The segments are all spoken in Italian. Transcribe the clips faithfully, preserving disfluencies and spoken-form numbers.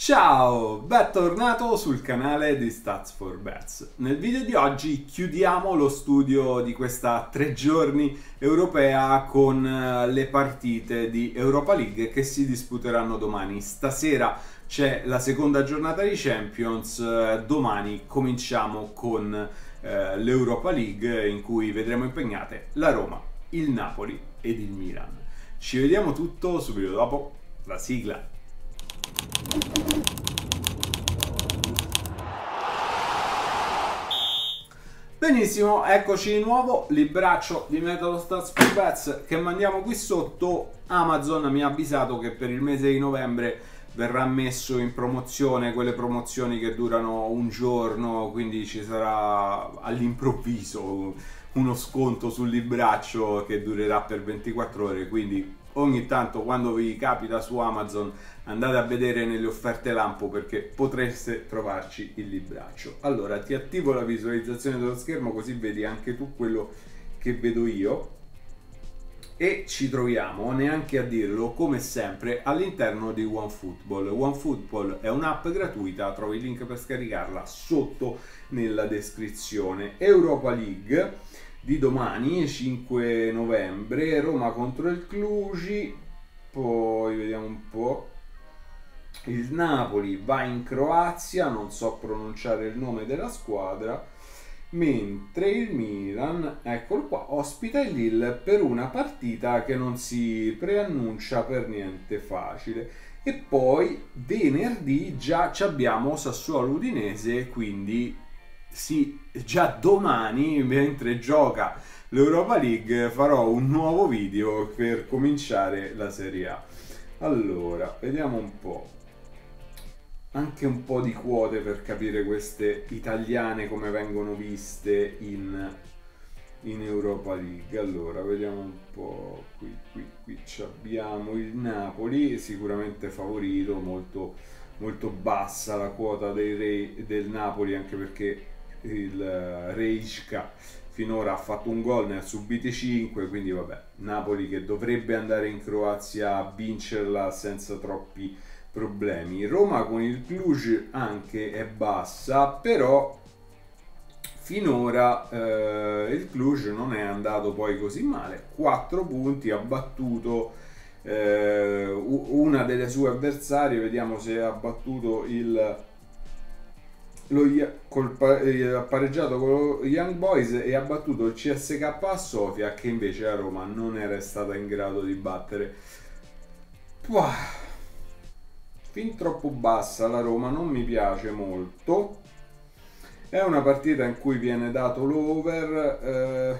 Ciao, bentornato sul canale di Stats for Bets. Nel video di oggi chiudiamo lo studio di questa tre giorni europea con le partite di Europa League che si disputeranno domani. Stasera c'è la seconda giornata di Champions, domani cominciamo con eh, l'Europa League in cui vedremo impegnate la Roma, il Napoli ed il Milan. Ci vediamo tutto subito dopo la sigla. Benissimo, eccoci di nuovo, libraccio di Metodo Stats for Bets che mandiamo qui sotto. Amazon mi ha avvisato che per il mese di novembre verrà messo in promozione quelle promozioni che durano un giorno, quindi ci sarà all'improvviso uno sconto sul libraccio che durerà per ventiquattro ore, quindi ogni tanto quando vi capita su Amazon andate a vedere nelle offerte lampo perché potreste trovarci il libraccio. Allora ti attivo la visualizzazione dello schermo così vedi anche tu quello che vedo io e ci troviamo, neanche a dirlo, come sempre all'interno di OneFootball. OneFootball è un'app gratuita, trovi il link per scaricarla sotto nella descrizione. Europa League di domani, cinque novembre, Roma contro il Cluj, poi vediamo un po', il Napoli va in Croazia, non so pronunciare il nome della squadra, mentre il Milan, eccolo qua, ospita il Lille per una partita che non si preannuncia per niente facile. E poi venerdì già abbiamo Sassuolo Udinese, quindi sì, già domani mentre gioca l'Europa League farò un nuovo video per cominciare la Serie A. Allora, vediamo un po', anche un po' di quote per capire queste italiane come vengono viste in, in Europa League. Allora, vediamo un po', qui, qui, qui abbiamo il Napoli, sicuramente favorito, molto, molto bassa la quota dei re, del Napoli, anche perché il Rejka finora ha fatto un gol, ne ha subiti cinque, quindi vabbè, Napoli che dovrebbe andare in Croazia a vincerla senza troppi problemi. Roma con il Cluj anche è bassa, però finora eh, il Cluj non è andato poi così male, quattro punti, ha battuto eh, una delle sue avversarie, vediamo se ha battuto il Lo, col, ha pareggiato con lo Young Boys e ha battuto il C S K a Sofia, che invece a Roma non era stata in grado di battere. Puah, fin troppo bassa la Roma, non mi piace molto. È una partita in cui viene dato l'over, eh,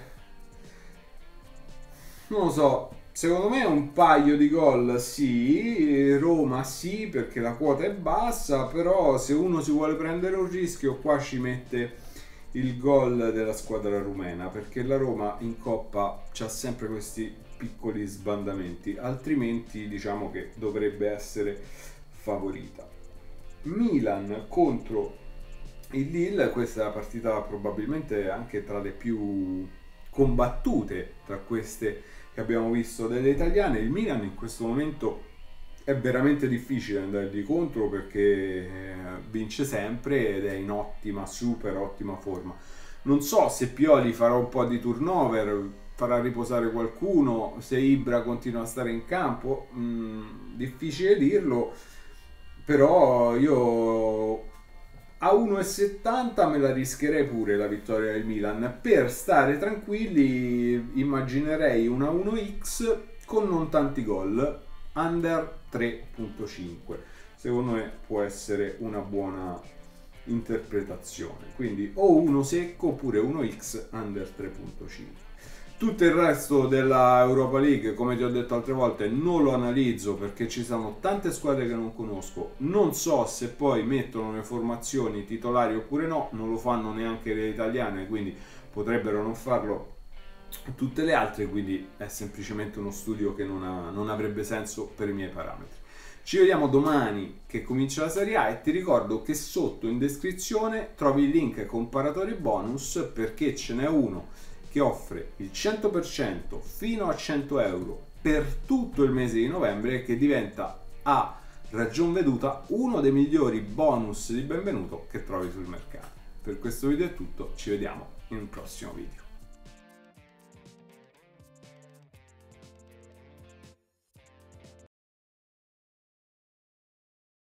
non lo so, secondo me un paio di gol sì, Roma sì, perché la quota è bassa, però se uno si vuole prendere un rischio qua ci mette il gol della squadra rumena, perché la Roma in Coppa c'ha sempre questi piccoli sbandamenti, altrimenti diciamo che dovrebbe essere favorita. Milan contro il Lille, questa è la partita probabilmente anche tra le più combattute tra queste che abbiamo visto delle italiane. Il Milan in questo momento è veramente difficile andargli contro perché vince sempre ed è in ottima, super ottima forma. Non so se Pioli farà un po' di turnover, farà riposare qualcuno, se Ibra continua a stare in campo, mh, difficile dirlo, però io a uno e settanta me la rischierei pure la vittoria del Milan. Per stare tranquilli immaginerei una uno x con non tanti gol, under tre virgola cinque. Secondo me può essere una buona interpretazione. Quindi o uno secco oppure uno x under tre virgola cinque. Tutto il resto della Europa League, come ti ho detto altre volte, non lo analizzo perché ci sono tante squadre che non conosco. Non so se poi mettono le formazioni titolari oppure no, non lo fanno neanche le italiane, quindi potrebbero non farlo tutte le altre, quindi è semplicemente uno studio che non, ha, non avrebbe senso per i miei parametri. Ci vediamo domani che comincia la Serie A e ti ricordo che sotto in descrizione trovi il link comparatori bonus perché ce n'è uno che offre il cento per cento fino a cento euro per tutto il mese di novembre, che diventa a ragion veduta, uno dei migliori bonus di benvenuto che trovi sul mercato. Per questo video è tutto, ci vediamo in un prossimo video.